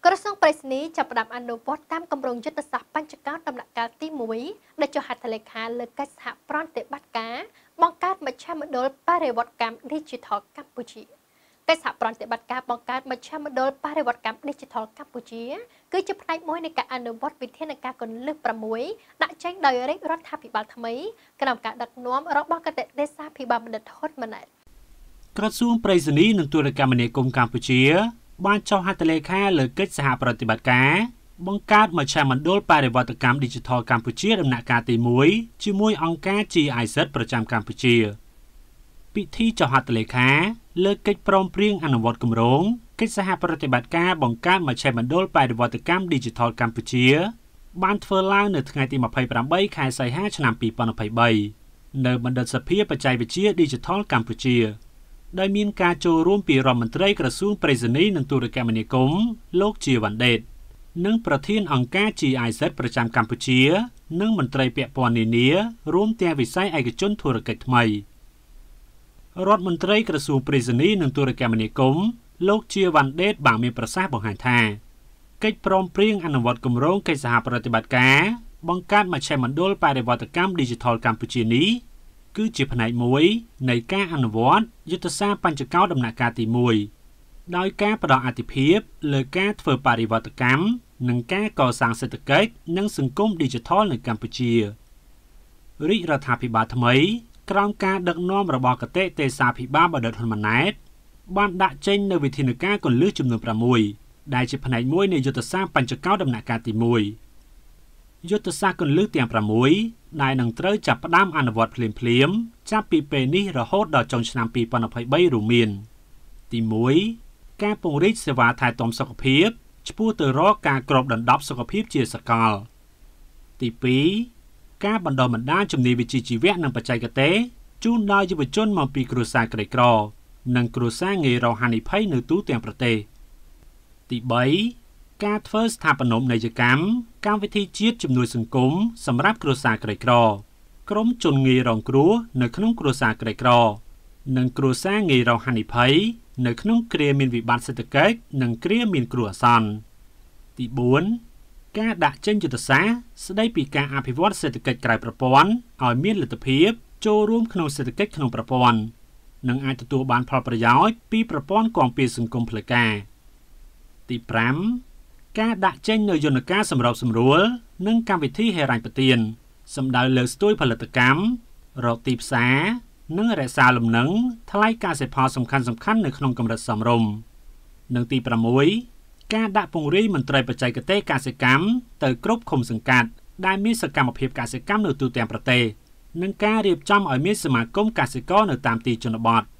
ក្រសួងប្រៃសណីចាប់ផ្ដើមអនុវត្តតាមគម្រោងយុទ្ធសាស្ត្របញ្ចកោណដំណាក់កាលទី1ដែលចុះហត្ថលេខាលើកិច្ចសហប្រតិបត្តិការបង្កើតមជ្ឈមណ្ឌលបរិវត្តកម្ម Digital កម្ពុជាកិច្ចសហប្រតិបត្តិការបង្កើតមជ្ឈមណ្ឌលបរិវត្តកម្ម Digital កម្ពុជាគឺជាផ្នែកមួយនៃការអនុវត្តវិធានការគន្លឹះ6ដាក់ចេញដោយរាជរដ្ឋាភិបាលថ្មីក្រោមការដឹកនាំរបស់គណៈទេសាភិបាលបណ្ឌិតហ៊ុនម៉ាណែតក្រសួងប្រៃសណីនិងទូរគមនាគមន៍កម្ពុជាបានចុះហត្ថលេខាលើកិច្ចសហប្រតិបត្តិការបង្កើតមជ្ឈមណ្ឌលបរិវត្តកម្ម Digital កម្ពុជាដំណាក់កាលទី1ជាមួយអង្គការ GIZ ប្រចាំកម្ពុជាពិធីចុះហត្ថលេខាលើកិច្ចព្រមព្រៀងអនុវត្តគម្រោងកិច្ចសហប្រតិបត្តិការបង្កើតមជ្ឈមណ្ឌលបរិវត្តកម្ម Digital កម្ពុជាបានធ្វើឡើងនៅថ្ងៃទី28ខែសីហាឆ្នាំ2023នៅបណ្ឌិតសភាបច្ចេកវិទ្យា Digital កម្ពុជាដោយមានការចូលរួមពីរដ្ឋមន្ត្រីក្រសួងប្រៃសណីនិងទូរគមនាគមន៍លោកជាវ៉ាន់ដេតនិងប្រធានអង្គការ GIZ ប្រចាំកម្ពុជានិងមន្ត្រីពាក់ព័ន្ធនានារួមទាំងវិស័យឯកជនធុរកិច្ចថ្មីរដ្ឋមន្ត្រីក្រសួងប្រៃសណីនិងទូរគមនាគមន៍លោកជាវ៉ាន់ដេតបានមានប្រសាសន៍បង្ហាញថាកិច្ចព្រមព្រៀងអនុវត្តគម្រោងកិច្ចសហប្រតិបត្តិការបង្កើតមជ្ឈមណ្ឌលបរិវត្តកម្ម Digital កម្ពុជានេះគឺជាផ្នែកមួយនៃការអនុវត្តយុទ្ធសាស្ត្របញ្ចកោណដំណាក់កាលទី1ដោយការផ្ដល់អាទិភាពលើការធ្វើបរិវត្តកម្មនិងការកសាងសេដ្ឋកិច្ចនិងសង្គម Digital នៅកម្ពុជារាជរដ្ឋាភិបាលថ្មីក្រោមការដឹកនាំរបស់គណៈទេសាភិបាលបណ្ឌិតហ៊ុនម៉ាណែតបានដាក់ចេញនូវវិធានការគន្លឹះចំនួន6ដែលជាផ្នែកមួយនៃយុទ្ធសាស្ត្របញ្ចកោណដំណាក់កាលទី1យុទ្ធសាស្ត្រគន្លឹះទាំង6ដែលនឹងត្រូវចាប់ផ្ដើមអនុវត្តភ្លាមៗចាប់ពីពេលនេះរហូតដល់ចុងឆ្នាំ2023រួមមានទី1ការពង្រីកសេវាថែទាំសុខភាពឆ្ពោះទៅរកការគ្របដណ្ដប់សុខភាពជាសកលទី2ការបណ្ដុះបណ្ដាលជំនាញវិជ្ជាជីវៈនិងបច្ចេកទេសជូនដល់យុវជនមកពីគ្រួសារក្រីក្រនិងគ្រួសារងាយរងហានិភ័យនៅទូទាំងប្រទេសទី3ការធ្វើស្ថាបនិកនយកម្មកម្មវិធីជាតិជំនួយសង្គមសម្រាប់គ្រួសារក្រីក្រក្រុមជនងាយរងគ្រោះនៅក្នុងគ្រួសារក្រីក្រនិងគ្រួសារងាយរងហានិភ័យនៅក្នុងគ្រាមានវិបត្តិសេដ្ឋកិច្ចនិងគ្រាមានគ្រោះអាសន្នទី4ការដាក់ចេញយុទ្ធសាស្ត្រស្ដីពីការអភិវឌ្ឍសេដ្ឋកិច្ចក្រៅប្រព័ន្ធឲ្យមានលទ្ធភាពចូលរួមក្នុងសេដ្ឋកិច្ចក្នុងប្រព័ន្ធនិងអាចទទួលបានផលប្រយោជន៍ពីប្រព័ន្ធគាំពារសង្គមផ្លូវការទី5ការដាក់ចេញនូវយន្តការសម្របសម្រួលនិងកម្មវិធីហិរញ្ញប្បទានសម្ដៅលើស្ទួយផលិតកម្មរកទីផ្សារនិងរក្សាលំនឹងថ្លៃកសិផលសំខាន់ៗនៅក្នុងកម្រិតសមរម្យនិងទី6ការដាក់ពង្រាយមន្ត្រីបច្ចេកទេសកសិកម្មទៅគ្រប់ឃុំសង្កាត់ដែលមានសកម្មភាពកសិកម្មនៅទូទាំងប្រទេសនិងការរៀបចំឲ្យមានសមាគមកសិករនៅតាមទីជនបទ